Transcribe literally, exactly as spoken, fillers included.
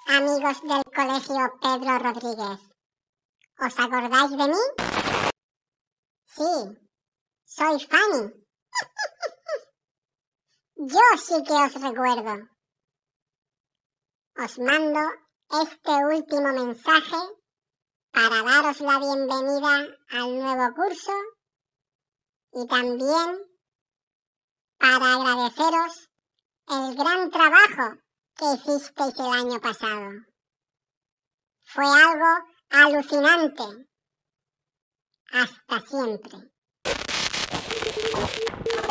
amigos del colegio Pedro Rodríguez. ¿Os acordáis de mí? Sí, soy Fanny. Yo sí que os recuerdo. Os mando este último mensaje para daros la bienvenida al nuevo curso y también para agradeceros el gran trabajo que hicisteis el año pasado. Fue algo alucinante. Hasta siempre.